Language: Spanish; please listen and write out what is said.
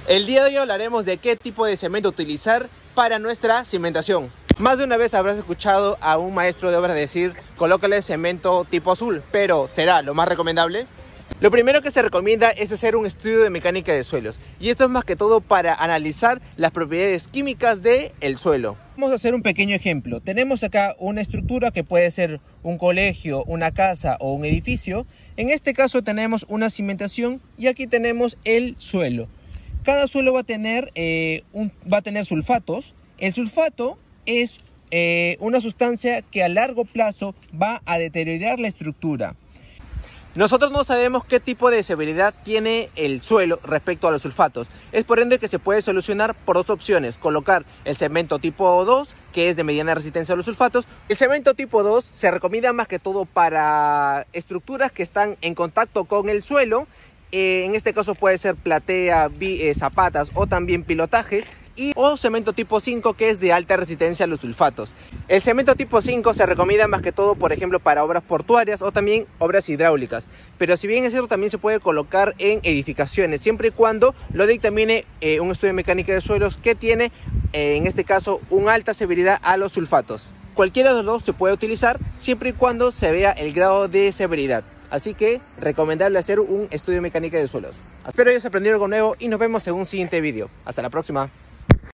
El día de hoy hablaremos de qué tipo de cemento utilizar para nuestra cimentación. Más de una vez habrás escuchado a un maestro de obras decir: colócale cemento tipo azul, pero ¿será lo más recomendable? Lo primero que se recomienda es hacer un estudio de mecánica de suelos, y esto es más que todo para analizar las propiedades químicas del suelo. Vamos a hacer un pequeño ejemplo. Tenemos acá una estructura que puede ser un colegio, una casa o un edificio. En este caso tenemos una cimentación y aquí tenemos el suelo. Cada suelo va a tener sulfatos. El sulfato es una sustancia que a largo plazo va a deteriorar la estructura. Nosotros no sabemos qué tipo de severidad tiene el suelo respecto a los sulfatos. Es por ende que se puede solucionar por dos opciones: colocar el cemento tipo 2, que es de mediana resistencia a los sulfatos. El cemento tipo 2 se recomienda más que todo para estructuras que están en contacto con el suelo. En este caso puede ser platea, zapatas o también pilotaje. O cemento tipo 5, que es de alta resistencia a los sulfatos. El cemento tipo 5 se recomienda más que todo, por ejemplo, para obras portuarias o también obras hidráulicas. Pero si bien es cierto, también se puede colocar en edificaciones, siempre y cuando lo dictamine un estudio de mecánica de suelos que tiene, en este caso, una alta severidad a los sulfatos. Cualquiera de los dos se puede utilizar siempre y cuando se vea el grado de severidad. Así que recomendable hacer un estudio de mecánica de suelos. Espero hayas aprendido algo nuevo y nos vemos en un siguiente vídeo. Hasta la próxima.